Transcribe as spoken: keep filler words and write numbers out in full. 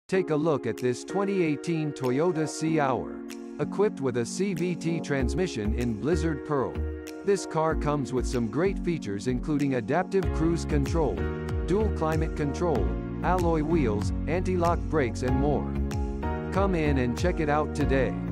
Take a look at this twenty eighteen Toyota Sea Hour. Equipped with a C V T transmission in Blizzard Pearl. This car comes with some great features including adaptive cruise control, dual climate control, alloy wheels, anti-lock brakes and more. Come in and check it out today.